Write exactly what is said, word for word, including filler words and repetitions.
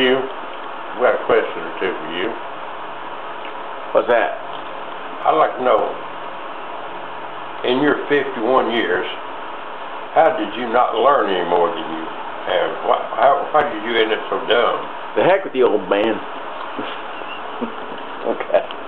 Pugh, we got a question or two for you. What's that? I'd like to know, in your fifty-one years, how did you not learn any more than you have? Why, how, how did you end up so dumb? The heck with you, old man. Okay.